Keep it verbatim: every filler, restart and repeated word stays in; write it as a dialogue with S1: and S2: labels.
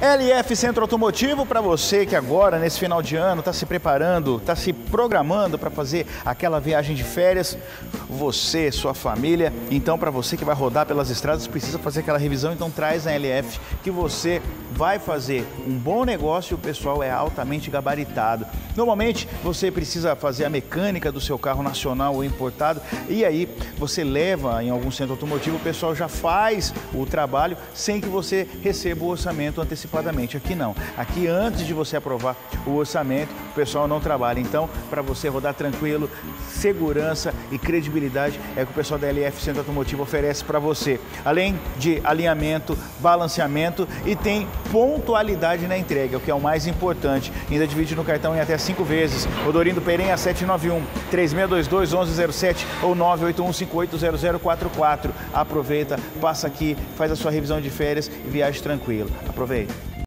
S1: L F Centro Automotivo, para você que agora, nesse final de ano, está se preparando, está se programando para fazer aquela viagem de férias, você, sua família, então para você que vai rodar pelas estradas, precisa fazer aquela revisão, então traz na L F que você vai fazer um bom negócio e o pessoal é altamente gabaritado. Normalmente você precisa fazer a mecânica do seu carro nacional ou importado e aí você leva em algum centro automotivo, o pessoal já faz o trabalho sem que você receba o orçamento antecipadamente. Aqui não. Aqui antes de você aprovar o orçamento, o pessoal não trabalha. Então, para você rodar tranquilo, segurança e credibilidade é o que o pessoal da L F Centro Automotivo oferece para você. Além de alinhamento, balanceamento e tem pontualidade na entrega, o que é o mais importante. Ainda divide no cartão em até cinco vezes. Odorindo Perenha sete nove um, três seis dois dois, um um zero sete ou nove oito um cinco oito zero zero quatro quatro. Aproveita, passa aqui, faz a sua revisão de férias e viaje tranquilo. Aproveita.